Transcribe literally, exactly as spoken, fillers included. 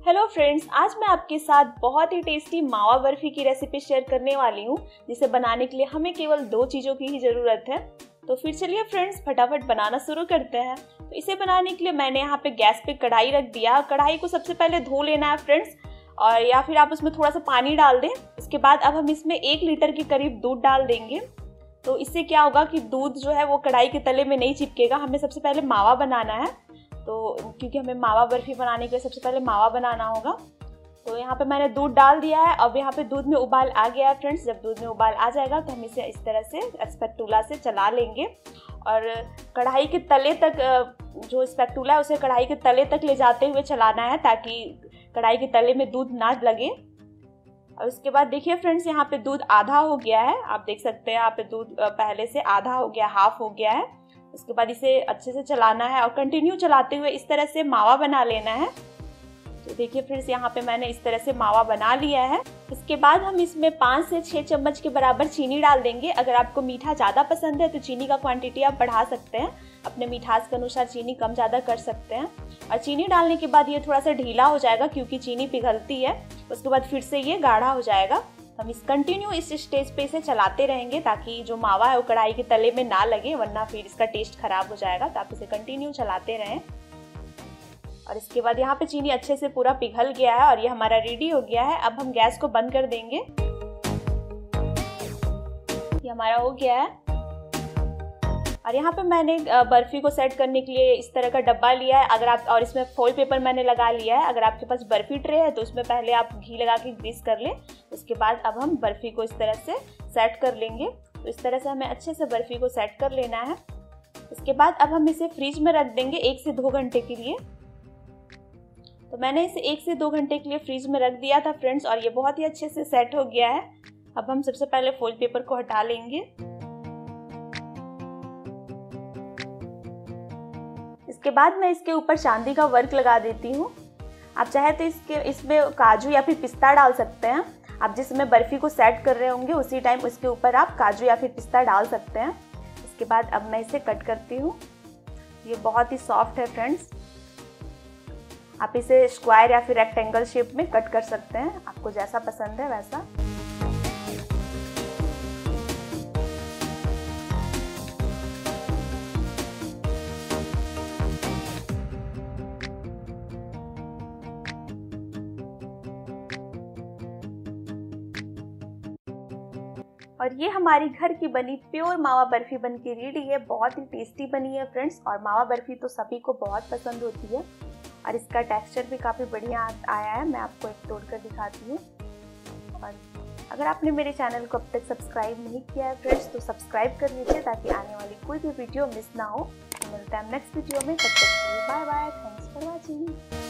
Hello friends, आज मैं आपके साथ बहुत ही टेस्टी मावा बर्फी की रेसिपी शेयर करने वाली हूँ, जिसे बनाने के लिए हमें केवल दो चीज़ों की ही ज़रूरत है। तो फिर चलिए फ्रेंड्स, फटाफट बनाना शुरू करते हैं। तो इसे बनाने के लिए मैंने यहाँ पे गैस पे कढ़ाई रख दिया। कढ़ाई को सबसे पहले धो लेना है फ्रेंड्स, और या फिर आप उसमें थोड़ा सा पानी डाल दें। इसके बाद अब हम इसमें एक लीटर के करीब दूध डाल देंगे। तो इससे क्या होगा कि दूध जो है वो कढ़ाई के तले में नहीं चिपकेगा। हमें सबसे पहले मावा बनाना है, तो क्योंकि हमें मावा बर्फी बनाने के लिए सबसे पहले मावा बनाना होगा। तो यहाँ पे मैंने दूध डाल दिया है। अब यहाँ पे दूध में उबाल आ गया है फ्रेंड्स। जब दूध में उबाल आ जाएगा तो हम इसे इस तरह से स्पैटूला से चला लेंगे और कढ़ाई के तले तक, जो स्पैटूला है उसे कढ़ाई के तले तक ले जाते हुए चलाना है, ताकि कढ़ाई के तले में दूध ना लगे। और उसके बाद देखिए फ्रेंड्स, यहाँ पे दूध आधा हो गया है। आप देख सकते हैं यहाँ पे दूध पहले से आधा हो गया, हाफ हो गया है। उसके बाद इसे अच्छे से चलाना है और कंटिन्यू चलाते हुए इस तरह से मावा बना लेना है। तो देखिए फ्रेंड्स, यहाँ पे मैंने इस तरह से मावा बना लिया है। इसके बाद हम इसमें पाँच से छः चम्मच के बराबर चीनी डाल देंगे। अगर आपको मीठा ज़्यादा पसंद है तो चीनी का क्वांटिटी आप बढ़ा सकते हैं, अपने मिठास के अनुसार चीनी कम ज़्यादा कर सकते हैं। और चीनी डालने के बाद ये थोड़ा सा ढीला हो जाएगा, क्योंकि चीनी पिघलती है। उसके बाद फिर से ये गाढ़ा हो जाएगा। हम इस कंटिन्यू इस स्टेज पे इसे चलाते रहेंगे, ताकि जो मावा है वो कढ़ाई के तले में ना लगे, वरना फिर इसका टेस्ट खराब हो जाएगा। तो आप इसे कंटिन्यू चलाते रहें। और इसके बाद यहाँ पे चीनी अच्छे से पूरा पिघल गया है और ये हमारा रेडी हो गया है। अब हम गैस को बंद कर देंगे। ये हमारा हो गया है। और यहाँ पे मैंने बर्फी को सेट करने के लिए इस तरह का डब्बा लिया है। अगर आप, और इसमें फॉइल पेपर मैंने लगा लिया है। अगर आपके पास बर्फी ट्रे है तो उसमें पहले आप घी लगा के ग्रीस कर लें। उसके बाद अब हम बर्फी को इस तरह से सेट कर लेंगे। तो इस तरह से हमें अच्छे से बर्फी को सेट कर लेना है। इसके बाद अब हम इसे फ्रिज में रख देंगे एक से दो घंटे के लिए। तो मैंने इसे एक से दो घंटे के लिए फ्रिज में रख दिया था फ्रेंड्स, और ये बहुत ही अच्छे से सेट हो गया है। अब हम सबसे पहले फॉइल पेपर को हटा लेंगे। इसके बाद मैं इसके ऊपर चांदी का वर्क लगा देती हूँ। आप चाहे तो इसके इसमें काजू या फिर पिस्ता डाल सकते हैं। आप जिस समय बर्फी को सेट कर रहे होंगे उसी टाइम उसके ऊपर आप काजू या फिर पिस्ता डाल सकते हैं। इसके बाद अब मैं इसे कट करती हूँ। ये बहुत ही सॉफ्ट है फ्रेंड्स। आप इसे स्क्वायर या फिर रेक्टेंगल शेप में कट कर सकते हैं, आपको जैसा पसंद है वैसा। और ये हमारी घर की बनी प्योर मावा बर्फी बन के रेडी है। बहुत ही टेस्टी बनी है फ्रेंड्स, और मावा बर्फी तो सभी को बहुत पसंद होती है। और इसका टेक्सचर भी काफ़ी बढ़िया आया है। मैं आपको एक तोड़ कर दिखाती हूँ। और अगर आपने मेरे चैनल को अब तक सब्सक्राइब नहीं किया है फ्रेंड्स, तो सब्सक्राइब कर लीजिए, ताकि आने वाली कोई भी वीडियो मिस ना हो। मिलता है नेक्स्ट वीडियो में। तब तक के लिए bye bye. Thanks for watching.